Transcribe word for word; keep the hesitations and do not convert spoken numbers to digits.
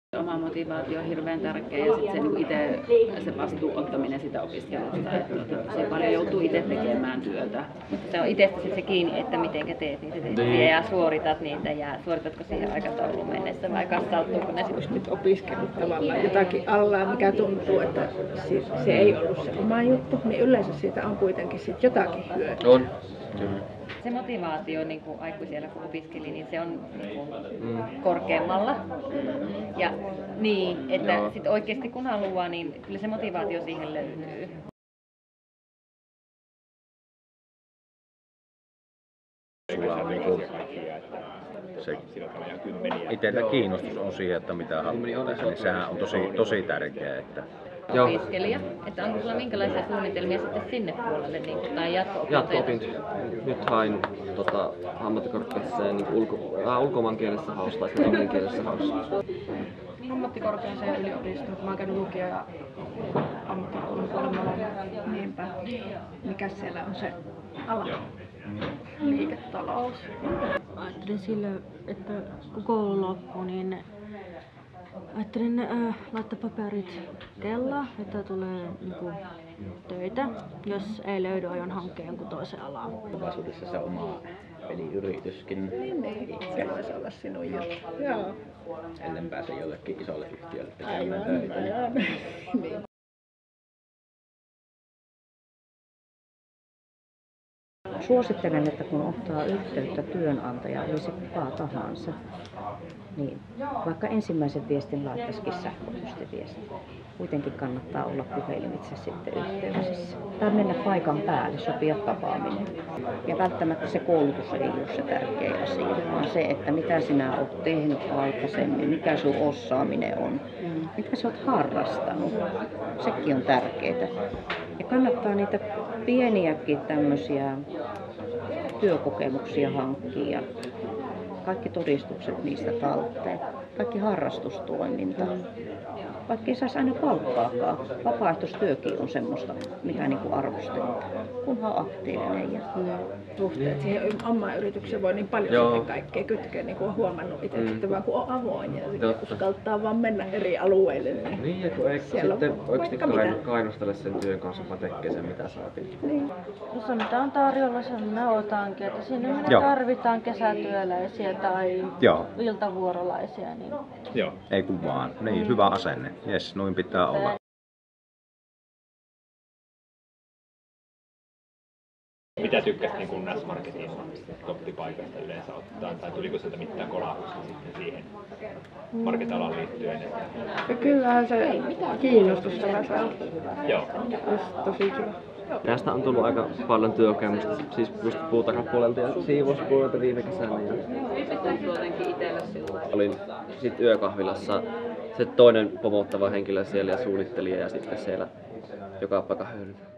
Oma motivaatio on hirveän tärkeä ja sitten se niin itse se vastuun ottaminen sitä opiskelusta, että tosi paljon joutuu itse tekemään työtä. Mutta se on itsestä se kiinni, että miten teet niitä tehtäviä ja suoritat niitä ja suoritatko siihen aikatauluun mennessä vai kassautuuko ne sitten? Nyt opiskellut tavallaan jotakin alla, mikä tuntuu, että se ei ollut se oma juttu, niin yleensä siitä on kuitenkin sit jotakin hyötyä. On. Kyllä. Se motivaatio niin kuin aikuisella kun opiskeli, niin se on niin kuin mm. korkeammalla. Ja niin, että sit oikeasti kun haluaa, niin kyllä se motivaatio siihen löytyy. Niinku se itsellä kiinnostus on siihen, että mitä haluaa tehdä, niin sehän on tosi, tosi tärkeää. Että opiskelija, että onko sulla minkälaisia suunnitelmia sitten sinne puolelle niin, tai jatko-opintoja? Jatko-opintoja. Nyt hain tota, ammattikorkeaseen niin ulko, äh, ulkomaankielisessä haussa tai englanninkielisessä haussa. Ammattikorkeaseen yliopistoon, mä oon käynyt lukio ja ammattikoulun puolella. Niinpä. Mikäs siellä on se ala? Liiketalous. Ajattelin sille, että kun koulu loppuu, niin ajattelin äh, laittaa paperit kellaan, että tulee niinku, töitä. Jos ei löydy, aion hankkia jonkun toisen alaan. Tulevaisuudessa se oma peliyrityskin. Niin, niin. Se voisi olla sinun juttu. Joo. Ennen pääse jollekin isolle yhtiölle Aivan, tekemään töitä. aivan. Niin. Suosittelen, että kun ottaa yhteyttä työnantajaan, oli se kuka tahansa, niin vaikka ensimmäisen viestin laittaisikin sähköpostiviestin, kuitenkin kannattaa olla puhelimitse sitten yhteydessä. Tai mennä paikan päälle, sopia tapaaminen. Ja välttämättä se koulutus ei ole se tärkeä asia, vaan se, että mitä sinä olet tehnyt aikaisemmin, mikä sun osaaminen on, mitä sä oot harrastanut. Sekin on tärkeää. Ja kannattaa niitä pieniäkin tämmöisiä työkokemuksia hankkia. Kaikki todistukset niistä talteen. Kaikki harrastustoiminta. Vaikka ei saisi aina palkkaakaan. Vapaaehtoistyökin on semmoista, mitä niinku arvostetaan. Kunhan on aktiivinen. Ja suhteet siihen omaan yritykseen voi niin paljon Joo. sitten kaikkea kytkeä, niin kuin on huomannut itse, mm. että vaan kun on avoin ja Totta. uskaltaa vaan mennä eri alueille. Niin, Niin, ja kun ei siellä sitten on oikeasti vaikka kain, mitä. kainostele sen työn kanssa, vaan tekee sen mitä saatiin. Niin. No se mitä on tarjolla, sen me otankin. Että sinne me Joo. tarvitaan kesätyöläisiä tai Joo. iltavuorolaisia. Niin Joo. Ei kun vaan. Niin, hyvä asenne. Jes, noin pitää olla. Mitä tykkäsit niin N S Marketin toppipaikasta yleensä ottaa, tai tuliko sieltä mitään kolausta sitten siihen market-alaan liittyen? Ja kyllähän se kiinnostus sellaisella Joo. olisi tosi kiva. Tästä on tullut aika paljon työkokemusta, siis just puutakapuolelta ja siivouspuolelta viime kesänä. Ja olin sitten yökahvilassa se toinen pomottava henkilö siellä ja suunnittelija ja sitten siellä joka paikka höyryllä.